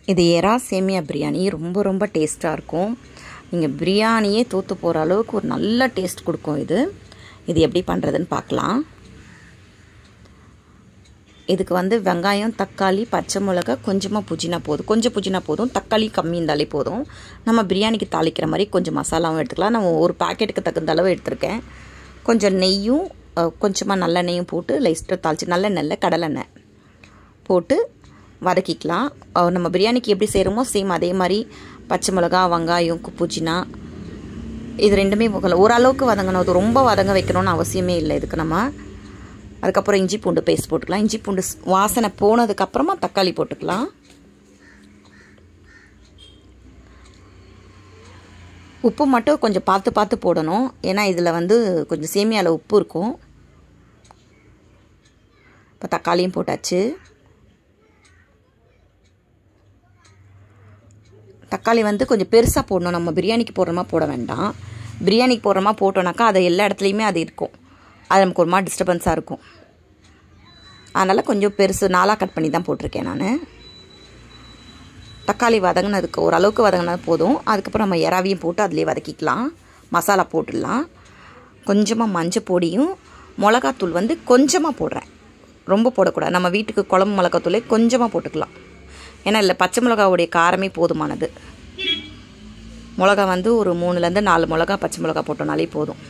இது எறா சேமியா பிரியாணி ரொம்ப ரொம்ப டேஸ்ட்டாக இருக்கும். நீங்கள் பிரியாணியே தோற்று போகிற அளவுக்கு ஒரு நல்ல டேஸ்ட் கொடுக்கும் இது. இது எப்படி பண்ணுறதுன்னு பார்க்கலாம். இதுக்கு வந்து வெங்காயம், தக்காளி, பச்சை மிளகா, கொஞ்சமாக புதினா போதும். கொஞ்சம் புதினா போதும், தக்காளி கம்மி இருந்தாலே போதும். நம்ம பிரியாணிக்கு தாளிக்கிற மாதிரி கொஞ்சம் மசாலாவும் எடுத்துக்கலாம். நான் ஒரு பாக்கெட்டுக்கு தகுந்த அளவு எடுத்திருக்கேன். கொஞ்சம் நெய்யும் கொஞ்சமாக நல்லெண்ணெயும் போட்டு லைஸ்ட்டாக தாளித்து, நல்லெண்ணெய் கடலெண்ணெய் போட்டு வதக்கிக்கலாம். நம்ம பிரியாணிக்கு எப்படி செய்கிறோமோ சேம் அதே மாதிரி பச்சை மிளகா, வெங்காயம், புதினா இது ரெண்டுமே ஓரளவுக்கு வதங்கணும். அது ரொம்ப வதங்க வைக்கணும்னு அவசியமே இல்லை இதுக்கு. நம்ம அதுக்கப்புறம் இஞ்சி பூண்டு பேஸ்ட் போட்டுக்கலாம். இஞ்சி பூண்டு வாசனை போனதுக்கப்புறமா தக்காளி போட்டுக்கலாம். உப்பு மட்டும் கொஞ்சம் பார்த்து பார்த்து போடணும், ஏன்னா இதில் வந்து கொஞ்சம் சேமியாவில் உப்பு இருக்கும். இப்போ தக்காளியும் போட்டாச்சு. தக்காளி வந்து கொஞ்சம் பெருசாக போடணும். நம்ம பிரியாணிக்கு போடுறோமா போட வேண்டாம். பிரியாணிக்கு போடுறோமா போட்டோன்னாக்கா அது எல்லா இடத்துலையுமே அது இருக்கும். அது நமக்கு ஒரு மாதிரி டிஸ்டர்பன்ஸாக இருக்கும். அதனால் கொஞ்சம் பெருசு 4ஆக கட் பண்ணி தான் போட்டிருக்கேன் நான். தக்காளி வதங்கினதுக்கு ஓரளவுக்கு வதங்கினது போதும். அதுக்கப்புறம் நம்ம எறாவையும் போட்டு அதிலே வதக்கிக்கலாம். மசாலா போட்டுடலாம். கொஞ்சமாக மஞ்சள் பொடியும் மிளகாத்தூள் வந்து கொஞ்சமாக போடுறேன், ரொம்ப போடக்கூடாது. நம்ம வீட்டுக்கு குழம்பு மிளகாத்தூளே கொஞ்சமாக போட்டுக்கலாம், ஏன்னா இல்லை பச்சை மிளகாவுடைய காரமே போதுமானது. மிளகா வந்து ஒரு 3லேருந்து 4 மிளகா பச்சை மிளகா போட்டோம்னாலே போதும்.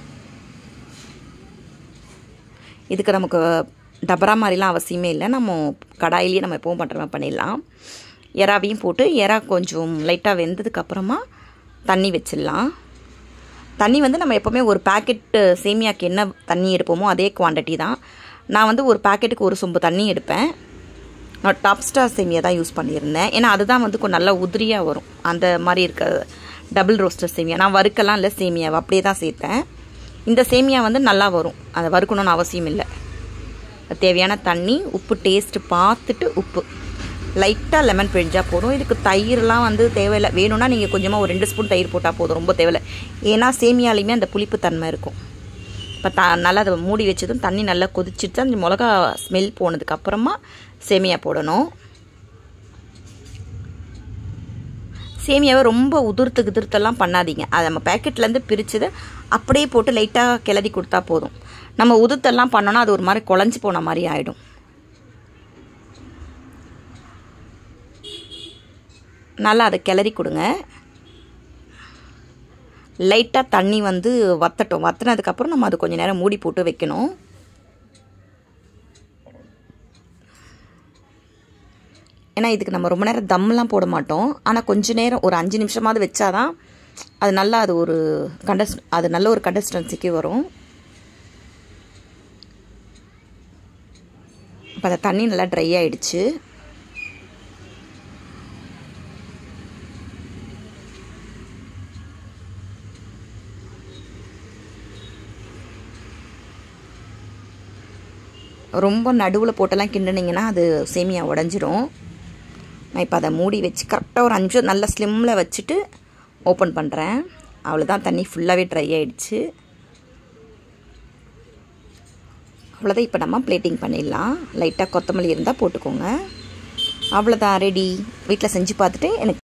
இதுக்கு நமக்கு டபரா மாதிரிலாம் அவசியமே இல்லை. நம்ம கடாயிலேயே நம்ம எப்பவும் பண்ணுற மாதிரி பண்ணிடலாம். எறாவையும் போட்டு எறா கொஞ்சம் லைட்டாக வெந்ததுக்கப்புறமா தண்ணி வச்சிடலாம். தண்ணி வந்து நம்ம எப்போவுமே ஒரு பாக்கெட்டு சேமியாக்கு என்ன தண்ணி எடுப்போமோ அதே குவான்டிட்டி தான். நான் வந்து ஒரு பாக்கெட்டுக்கு 1 சொம்பு தண்ணி எடுப்பேன். நான் டாப் ஸ்டார் சேமியா தான் யூஸ் பண்ணியிருந்தேன், ஏன்னா அதுதான் வந்து கொஞ்சம் நல்லா உதிரியாக வரும். அந்த மாதிரி இருக்க டபுள் ரோஸ்டர் சேமியா நான் வறுக்கலாம் இல்லை, சேமியாவை அப்படியே தான் சேர்த்தேன். இந்த சேமியா வந்து நல்லா வரும், அதை வறுக்கணும்னு அவசியம் இல்லை. தேவையான தண்ணி, உப்பு டேஸ்ட்டு பார்த்துட்டு உப்பு, லைட்டாக லெமன் பிழிஞ்சால் போதும். இதுக்கு தயிர்லாம் வந்து தேவையில்லை. வேணும்னா நீங்கள் கொஞ்சமாக ஒரு 2 ஸ்பூன் தயிர் போட்டால் போதும், ரொம்ப தேவையில்லை. ஏன்னா சேமியாலையுமே அந்த புளிப்பு தன்மை இருக்கும். இப்போ நல்லா அதை மூடி வச்சதும் தண்ணி நல்லா கொதிச்சுட்டு அந்த மிளகா ஸ்மெல் போனதுக்கப்புறமா சேமியா போடணும். சேமியாவை ரொம்ப உதிர்த்தெல்லாம் பண்ணாதீங்க. அதை நம்ம பேக்கெட்லேருந்து பிரித்ததை அப்படியே போட்டு லைட்டாக கிளறி கொடுத்தா போதும். நம்ம உதிர்த்தெல்லாம் பண்ணோன்னா அது ஒரு மாதிரி குழஞ்சி போன மாதிரி ஆகிடும். நல்லா அதை கிளறி கொடுங்க. லைட்டாக தண்ணி வந்து வற்றட்டும். வற்றினதுக்கப்புறம் நம்ம அது கொஞ்சம் நேரம் மூடி போட்டு வைக்கணும். ஏன்னா இதுக்கு நம்ம ரொம்ப நேரம் தம்லாம் போட மாட்டோம், ஆனால் கொஞ்சம் நேரம் ஒரு 5 நிமிஷமாவது வச்சாதான் அது நல்லா அது ஒரு நல்ல ஒரு கன்சிஸ்டன்சிக்கு வரும். இப்போ அந்த தண்ணி நல்லா ட்ரை ஆகிடுச்சு. ரொம்ப நடுவில் போட்டெல்லாம் கிண்டுனீங்கன்னா அது சேமியா உடஞ்சிரும். நான் இப்போ அதை மூடி வச்சு கரெக்டாக ஒரு 5 நிமிஷம் நல்லா ஸ்லிம்மில் வச்சுட்டு ஓப்பன் பண்ணுறேன். அவ்வளோதான், தண்ணி ஃபுல்லாகவே ட்ரை ஆகிடுச்சு. அவ்வளோதான். இப்போ நம்ம பிளேட்டிங் பண்ணிடலாம். லைட்டாக கொத்தமல்லி இருந்தால் போட்டுக்கோங்க. அவ்வளோதான், ரெடி. வீட்டில் செஞ்சு பார்த்துட்டு எனக்கு